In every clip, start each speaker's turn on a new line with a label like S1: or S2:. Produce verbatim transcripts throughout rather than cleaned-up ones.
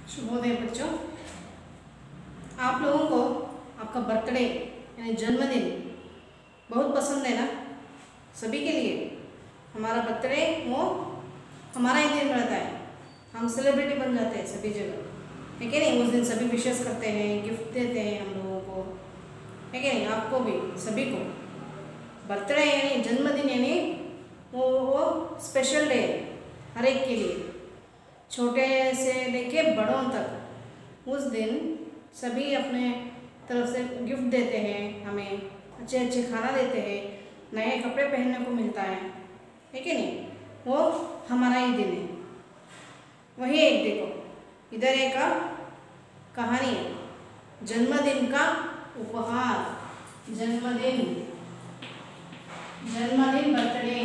S1: शुभोदय बच्चों, आप लोगों को आपका बर्थडे यानी जन्मदिन बहुत पसंद है ना। सभी के लिए हमारा बर्थडे वो हमारा ही दिन रहता है। हम सेलिब्रिटी बन जाते हैं सभी जगह, है कि नहीं। उस दिन सभी विशेष करते हैं, गिफ्ट देते हैं हम लोगों को, है कि नहीं। आपको भी सभी को बर्थडे यानी जन्मदिन यानी वो वो स्पेशल डे हर एक के लिए, छोटे से लेके बड़ों तक। उस दिन सभी अपने तरफ से गिफ्ट देते हैं, हमें अच्छे अच्छे खाना देते हैं, नए कपड़े पहनने को मिलता है, है कि नहीं। वो हमारा ही दिन है। वही एक देखो, इधर एक कहानी है, जन्मदिन का उपहार। जन्मदिन जन्मदिन बर्थडे,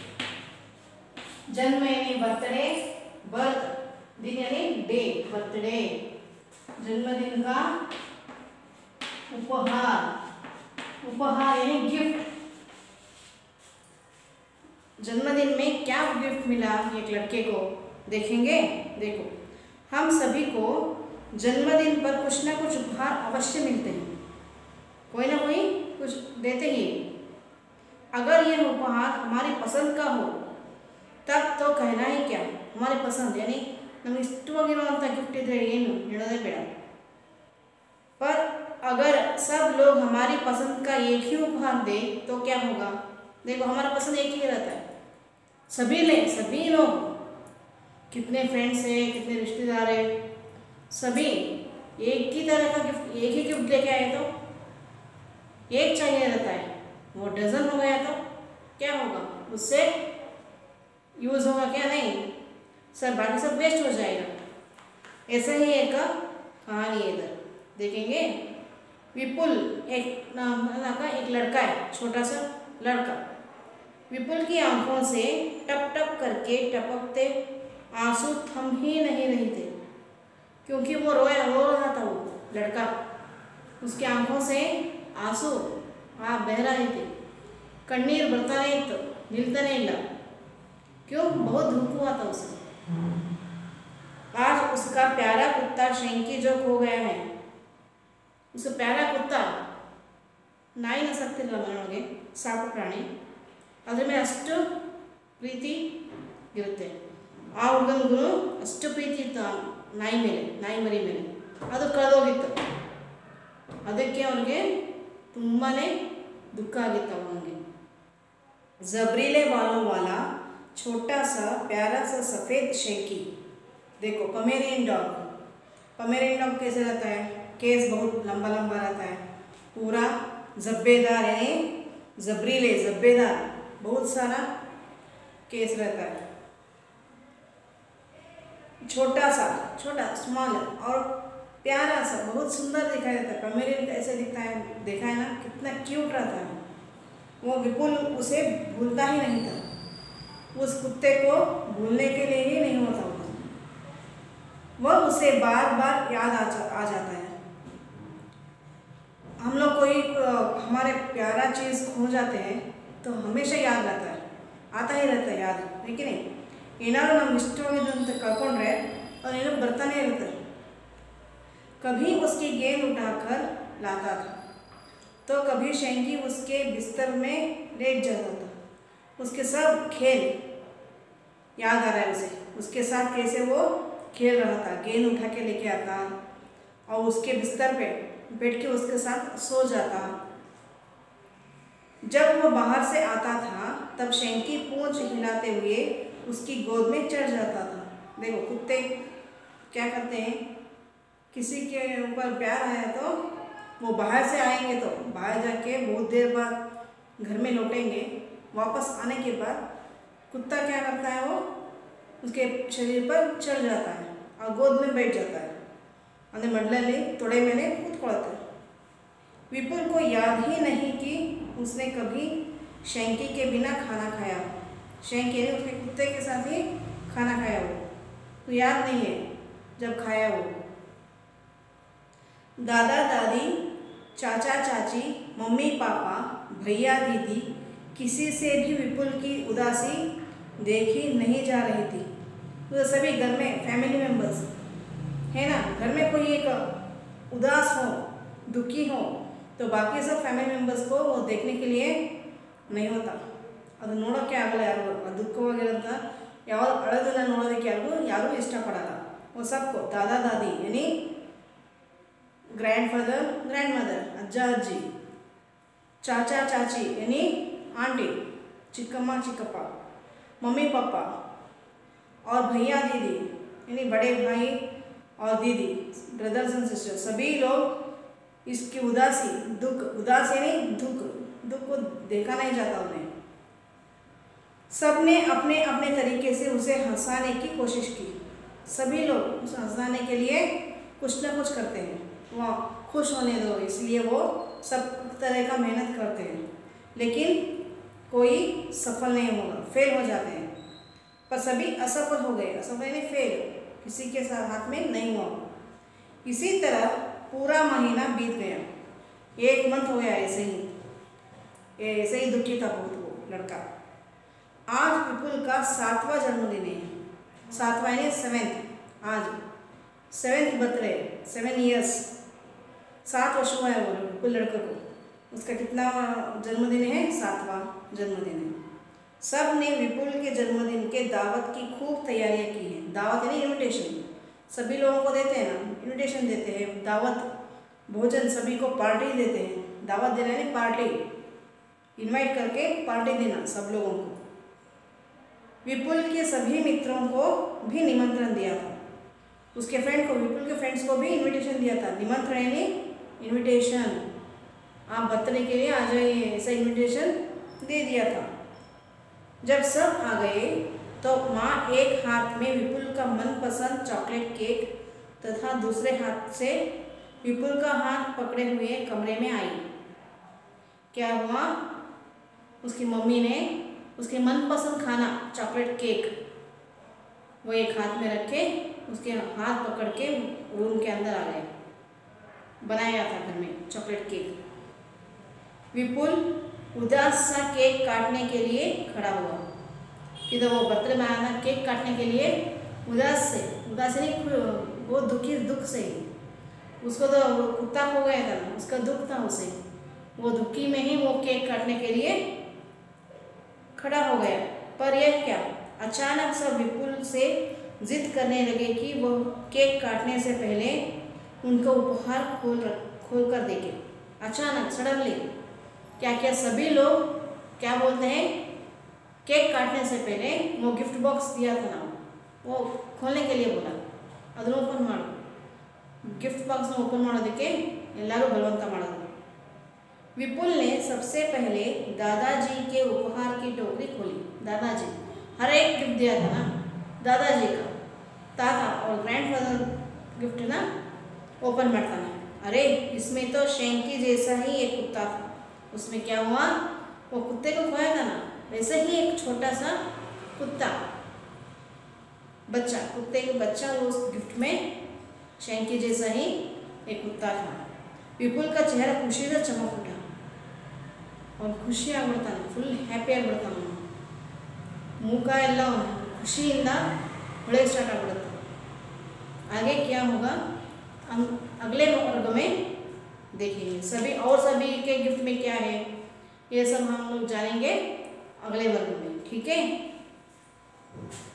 S1: जन्म यानी बर्थडे, बर्थ दिन यानी डे, बर्थडे। जन्मदिन का उपहार, उपहार यानी गिफ्ट। जन्मदिन में क्या गिफ्ट मिला एक लड़के को, देखेंगे। देखो, हम सभी को जन्मदिन पर कुछ ना कुछ उपहार अवश्य मिलते हैं, कोई ना कोई कुछ देते ही। अगर यह उपहार हमारी पसंद का हो तब तो कहना ही क्या, हमारी पसंद यानी नಮಗೆ ಇಷ್ಟವಾಗಿರುವಂಥ ಗಿಫ್ಟ್ ಇದ್ರೆ ಏನು ಹೇಳೋದೇ ಬೇಡ। पर अगर सब लोग हमारी पसंद का एक ही उपहार दे तो क्या होगा। देखो, हमारा पसंद एक ही रहता है, सभी ले सभी लोग, कितने फ्रेंड्स हैं, कितने रिश्तेदार हैं, सभी एक ही तरह का गिफ्ट, एक ही गिफ्ट लेके आए तो एक चाहिए रहता है। वो डजन हो गया तो क्या होगा, उससे यूज़ होगा क्या, नहीं, सब बाकी सब वेस्ट हो जाएगा। ऐसा ही एक कहानी है, इधर देखेंगे। विपुल एक नाम का एक लड़का है, छोटा सा लड़का। विपुल की आंखों से टप टप करके टपकते आंसू थम ही नहीं रहे थे, क्योंकि वो रोया रो रहा था। वो लड़का, उसकी आंखों से आंसू आ बह रहे थे, कन्नीर बरता नहीं तो निलता नहीं ला। क्यों, बहुत दुख हुआ था उसे। आज उसका प्यारा कुत्ता शेंकी जो खो गया है। उस प्यारा कुत्ता, ನಾಯಿ ನಸಕ್ತಿಲ್ಲ ಮನೆಯೊಳಗೆ, ಸಾಕು ಪ್ರಾಣಿ, ಅದ್ರ ಮೇಲೆ ಅಷ್ಟು ಪ್ರೀತಿ ಇರುತ್ತೆ। ಆ ಹುಡುಗನಿಗೂ ಅಷ್ಟು ಪ್ರೀತಿ ಇತ್ತು ಆ ನಾಯಿ ಮೇಲೆ, ನಾಯಿ ಮರಿ ಮೇಲೆ, ಅದು ಕಳೆದೋಗಿತ್ತು। ಅದಕ್ಕೆ ಅವನಿಗೆ ತುಂಬಾ दुख ಆಗಿತ್ತು ಅವನಿಗೆ। जबरीले बालों वाला छोटा सा प्यारा सा सफ़ेद शेंकी, देखो पमेरियन डॉग। पमेरियन डॉग कैसे रहता है, केस बहुत लंबा लंबा रहता है, पूरा जब्बेदार यानी जबरीले जब्बेदार, बहुत सारा केस रहता है। छोटा सा, छोटा स्मॉल और प्यारा सा, बहुत सुंदर दिखाई देता है। पमेरियन कैसे दिखता है, देखा है ना, कितना क्यूट रहता है। वो विपुल उसे भूलता ही नहीं था, उस कुत्ते को भूलने के लिए ही नहीं होता, वह उसे बार बार याद आ, जा, आ जाता है। हम लोग कोई हमारे प्यारा चीज़ खो जाते हैं तो हमेशा याद रहता है, आता ही रहता है याद, है कि नहीं। ಏನಾದರೂ ನಮ್ಗೆ ಇಷ್ಟವಾಗಿದ್ದಂತ ಕಳ್ಕೊಂಡ್ರೆ और ಏನೋ ಬರ್ತಾನೆ ಇರುತ್ತೆ। कभी उसकी गेंद उठाकर लाता था तो कभी शेंकी उसके बिस्तर में लेट जाता था। उसके सब खेल याद आ रहा है उसे, उसके साथ कैसे वो खेल रहा था, गेंद उठा के लेके आता और उसके बिस्तर पे बैठ के उसके साथ सो जाता। जब वो बाहर से आता था तब शेंकी पूंछ हिलाते हुए उसकी गोद में चढ़ जाता था। देखो, कुत्ते क्या करते हैं, किसी के ऊपर प्यार आया तो वो बाहर से आएंगे तो बाहर जाके बहुत देर बाद घर में लौटेंगे। वापस आने के बाद कुत्ता क्या करता है, वो उसके शरीर पर चढ़ जाता है और गोद में बैठ जाता है, ಅಂದರೆ ಮಡ್ಲಲ್ಲಿ ತೊಡೆ ಮೇಲೆ ಕೂತ್ಕೊಳ್ಳುತ್ತೆ। विपुल को याद ही नहीं कि उसने कभी शेंकी के बिना खाना खाया। शेंकी ने उसके कुत्ते के साथ ही खाना खाया, वो तो याद नहीं है जब खाया वो। दादा दादी, चाचा चाची, मम्मी पापा, भैया दीदी, किसी से भी विपुल की उदासी देखी नहीं जा रही थी। तो सभी घर में फैमिली मेम्बर्स है ना, घर में कोई एक उदास हो, दुखी हो, तो बाकी सब फैमिली मेम्बर्स को वो देखने के लिए नहीं होता, ಅದು ನೋಡೋಕ್ಕೆ ಆಗಲ್ಲ ಯಾರು, ದುಃಖವಾಗಿರೋಂಥ ಯಾವ ಅಳೋದನ್ನು ನೋಡೋದಕ್ಕೆ ಯಾರಿಗೂ ಯಾರೂ ಇಷ್ಟಪಡಲ್ಲ. वो सबको दादा दादी यानी ग्रैंड फादर ग्रैंड मदर, अज्जा अज्जी, चाचा चाची यानी आंटी, चिक्कम्मा चिक्कप्पा, मम्मी पापा और भैया दीदी यानी बड़े भाई और दीदी, ब्रदर्स एंड सिस्टर, सभी लोग इसकी उदासी, दुख, उदास यानी दुख, दुख को देखा नहीं जाता उन्हें. सब ने अपने अपने तरीके से उसे हंसाने की कोशिश की. सभी लोग उसे हंसाने के लिए कुछ ना कुछ करते हैं, वहाँ खुश होने दो इसलिए वो सब तरह का मेहनत करते हैं, लेकिन कोई सफल नहीं होगा, फेल हो जाते हैं. पर सभी असफल हो गए, असफल यानी फेल, किसी के साथ हाथ में नहीं हुआ. इसी तरह पूरा महीना बीत गया, एक मंथ हो गया ऐसे ही, ऐसे ही दुखी था बहुत वो लड़का. आज विपुल का सातवां जन्मदिन है, सातवां यानी सेवेंथ, आज सेवेंथ बर्थडे, सेवन ईयर्स, सात वर्ष हुआ है वो विपुल लड़के को. उसका कितना जन्मदिन है? सातवां जन्मदिन है. सब ने विपुल के जन्मदिन के दावत की खूब तैयारियां की हैं. दावत यानी इनविटेशन, सभी लोगों को देते हैं ना, इनविटेशन देते हैं, दावत, भोजन, सभी को पार्टी देते हैं. दावत देना यानी पार्टी, इनवाइट करके पार्टी देना सब लोगों को. विपुल के सभी मित्रों को भी निमंत्रण दिया था, उसके फ्रेंड को, विपुल के फ्रेंड्स को भी इनविटेशन दिया था. निमंत्रण यानी इनविटेशन, आप बर्थडे के लिए आ जाइए, ऐसा इनविटेशन दे दिया था. जब सब आ गए तो माँ एक हाथ में विपुल का मनपसंद चॉकलेट केक तथा दूसरे हाथ से विपुल का हाथ पकड़े हुए कमरे में आई. क्या हुआ? उसकी मम्मी ने उसके मनपसंद खाना चॉकलेट केक वो एक हाथ में रखे, उसके हाथ पकड़ के रूम के अंदर आ गए. बनाया था घर में चॉकलेट केक. विपुल उदास सा केक काटने के लिए खड़ा हुआ. किधर वो बर्थडे बनाना, केक काटने के लिए उदास से, उदास नहीं, वो दुखी, दुख से ही, उसको तो कुत्ता हो गया था ना, उसका दुख था उसे, वो दुखी में ही वो केक काटने के लिए खड़ा हो गया. पर यह क्या, अचानक सा विपुल से जिद करने लगे कि वो केक काटने से पहले उनका उपहार खोल खोल कर देखे. अचानक, सडनली, क्या क्या सभी लोग क्या बोलते हैं, केक काटने से पहले वो गिफ्ट बॉक्स दिया था ना, वो खोलने के लिए बोला, ಅದನ್ನು ಓಪನ್ ಮಾಡು, ಗಿಫ್ಟ್ ಬಾಕ್ಸ್ನ ಓಪನ್ ಮಾಡೋದಕ್ಕೆ ಎಲ್ಲರೂ ಬಲವಂತ ಮಾಡೋದು. विपुल ने सबसे पहले दादाजी के उपहार की टोकरी खोली. दादाजी, हर एक गिफ्ट दिया था ना दादाजी का, दादा और ग्रैंडफादर गिफ्ट ना ओपन करता ना. अरे इसमें तो शेंकी जैसा ही एक कुत्ता था. उसमें क्या हुआ, वो कुत्ते को खोया था ना, वैसे ही एक छोटा सा कुत्ता, बच्चा, कुत्ते का बच्चा, वो उस गिफ्ट में शेंकी जैसा ही एक कुत्ता था. विपुल का चेहरा खुशी से चमक उठा और ಖುಷಿ ಆಗ್ಬಿಡ್ತಾನೆ, ಫುಲ್ ಹ್ಯಾಪಿ ಆಗಿಬಿಡ್ತಾನೆ. ಮುಖ ಎಲ್ಲ ಖುಷಿಯಿಂದ ಹೊಳೆಗೆ ಸ್ಟಾರ್ಟ್ ಆಗ್ಬಿಡುತ್ತೆ. आगे क्या होगा हम अगले वर्ग में देखेंगे. सभी और सभी के गिफ्ट में क्या है ये सब हम लोग जानेंगे अगले वर्ग में. ठीक है.